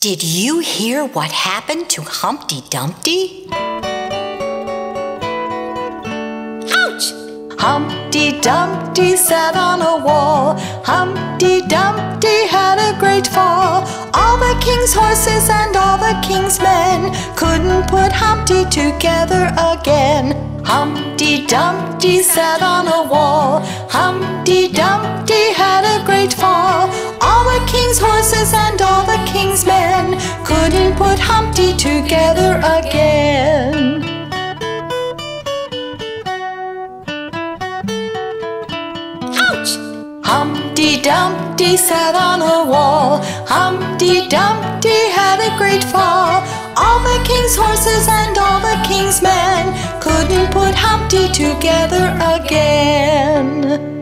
Did you hear what happened to Humpty Dumpty? Ouch! Humpty Dumpty sat on a wall. Humpty Dumpty had a great fall. All the king's horses and all the king's men couldn't put Humpty together again. Humpty Dumpty sat on a wall. Humpty Dumpty had a great fall. All the king's horses and all the king's men couldn't put Humpty together again. Ouch! Humpty Dumpty sat on a wall. Humpty Dumpty had a great fall. All the king's horses and all the king's men couldn't put Humpty together again.